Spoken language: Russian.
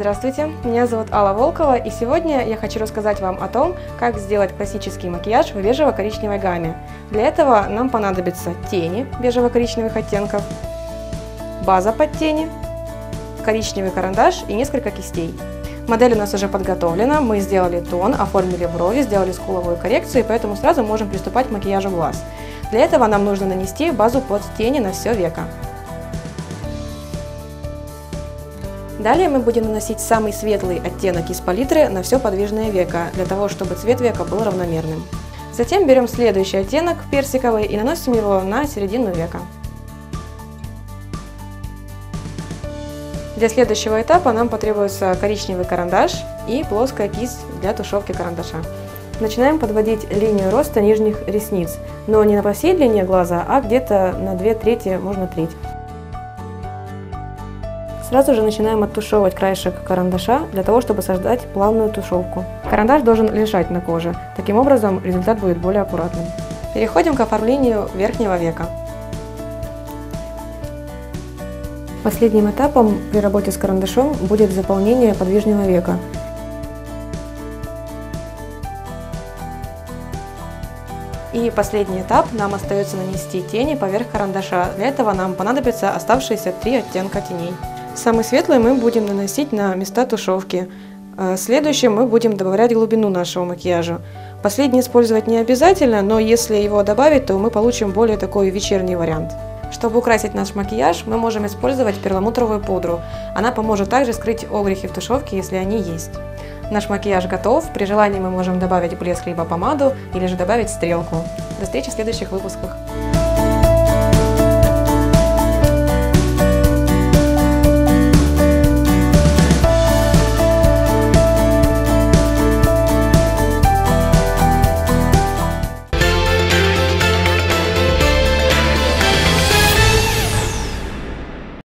Здравствуйте, меня зовут Алла Волкова, и сегодня я хочу рассказать вам о том, как сделать классический макияж в бежево-коричневой гамме. Для этого нам понадобятся тени бежево-коричневых оттенков, база под тени, коричневый карандаш и несколько кистей. Модель у нас уже подготовлена, мы сделали тон, оформили брови, сделали скуловую коррекцию, и поэтому сразу можем приступать к макияжу глаз. Для этого нам нужно нанести базу под тени на все веко. Далее мы будем наносить самый светлый оттенок из палитры на все подвижное веко, для того, чтобы цвет века был равномерным. Затем берем следующий оттенок, персиковый, и наносим его на середину века. Для следующего этапа нам потребуется коричневый карандаш и плоская кисть для тушевки карандаша. Начинаем подводить линию роста нижних ресниц, но не на всей длине глаза, а где-то на 2/3, можно треть. Сразу же начинаем оттушевывать краешек карандаша для того, чтобы создать плавную тушевку. Карандаш должен лежать на коже, таким образом результат будет более аккуратным. Переходим к оформлению верхнего века. Последним этапом при работе с карандашом будет заполнение подвижного века. И последний этап, нам остается нанести тени поверх карандаша. Для этого нам понадобится оставшиеся 3 оттенка теней. Самый светлый мы будем наносить на места тушевки. Следующим мы будем добавлять глубину нашего макияжа. Последний использовать не обязательно, но если его добавить, то мы получим более такой вечерний вариант. Чтобы украсить наш макияж, мы можем использовать перламутровую пудру. Она поможет также скрыть огрехи в тушевке, если они есть. Наш макияж готов. При желании мы можем добавить блеск либо помаду, или же добавить стрелку. До встречи в следующих выпусках.